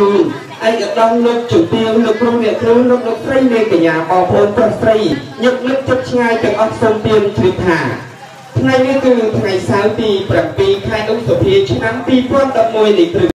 ជួនឯកឧត្តមលោកជំទាវលោកគ្រូអ្នកគ្រូលោកស្រីមេកញ្ញាបងប្អូនប្រុសស្រីញឹកនឹកចិត្តឆ្ងាយទាំងអស់សូមទានជ្រាបថាថ្ងៃនេះគឺថ្ងៃសៅរ៍ទី 7 ខែឧសភាឆ្នាំ 2011 នេះ